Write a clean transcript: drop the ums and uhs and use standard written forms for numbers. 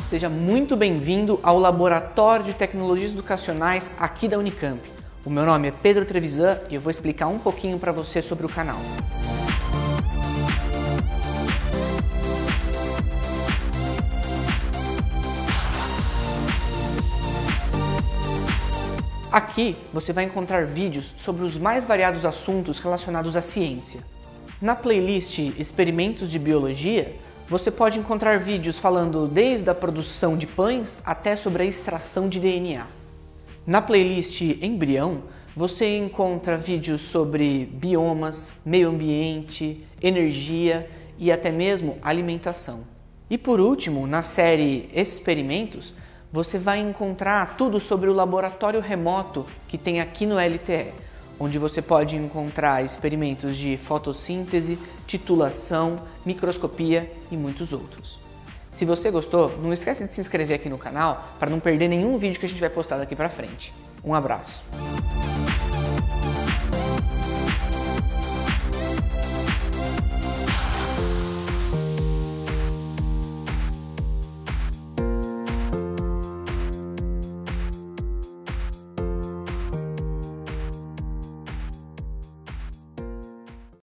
Seja muito bem-vindo ao Laboratório de Tecnologias Educacionais aqui da Unicamp. O meu nome é Pedro Trevisan e eu vou explicar um pouquinho para você sobre o canal. Aqui você vai encontrar vídeos sobre os mais variados assuntos relacionados à ciência. Na playlist Experimentos de Biologia, você pode encontrar vídeos falando desde a produção de pães até sobre a extração de DNA. Na playlist Embrião, você encontra vídeos sobre biomas, meio ambiente, energia e até mesmo alimentação. E por último, na série Experimentos, você vai encontrar tudo sobre o laboratório remoto que tem aqui no LTE, onde você pode encontrar experimentos de fotossíntese, titulação, microscopia e muitos outros. Se você gostou, não esquece de se inscrever aqui no canal para não perder nenhum vídeo que a gente vai postar daqui para frente. Um abraço!